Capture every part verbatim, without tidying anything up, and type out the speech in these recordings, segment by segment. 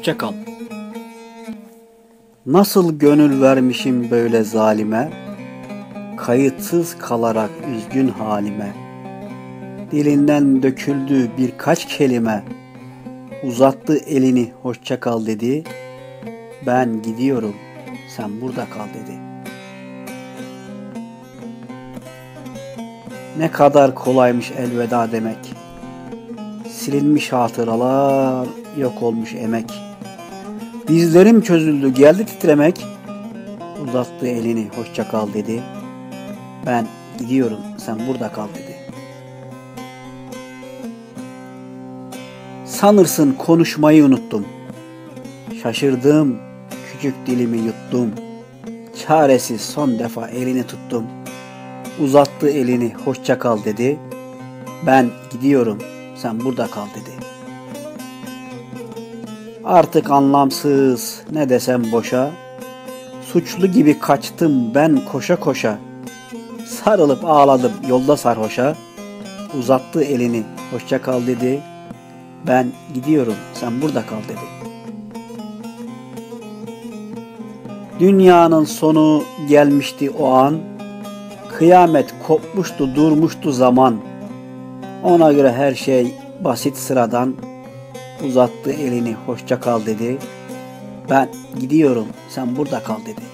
hoşça kal. Nasıl gönül vermişim böyle zalime, kayıtsız kalarak üzgün halime. Dilinden döküldü birkaç kelime, uzattı elini hoşça kal dedi. Ben gidiyorum, sen burada kal dedi. Ne kadar kolaymış elveda demek. Silinmiş hatıralar, yok olmuş emek. Dizlerim çözüldü, geldi titremek. Uzattı elini hoşça kal dedi. Ben gidiyorum, sen burada kal dedi. Sanırsın konuşmayı unuttum. Şaşırdım, küçük dilimi yuttum. Çaresiz son defa elini tuttum. Uzattı elini hoşça kal dedi. Ben gidiyorum, sen burada kal dedi. Artık anlamsız, ne desem boşa. Suçlu gibi kaçtım ben koşa koşa. Sarılıp ağladım yolda sarhoşa. Uzattı elini hoşça kal dedi. Ben gidiyorum, sen burada kal dedi. Dünyanın sonu gelmişti o an. Kıyamet kopmuştu, durmuştu zaman. Ona göre her şey basit sıradan. Uzattı elini hoşça kal dedi. Ben gidiyorum, sen burada kal dedi.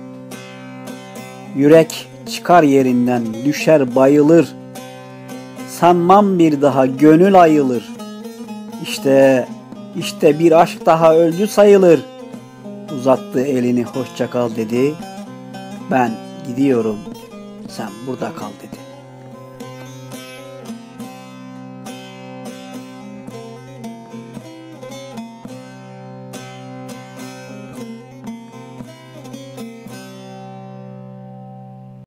Yürek çıkar yerinden, düşer bayılır. Sanmam bir daha gönül ayılır. İşte, işte bir aşk daha öldü sayılır. Uzattı elini hoşça kal dedi. Ben gidiyorum, sen burada kal dedi.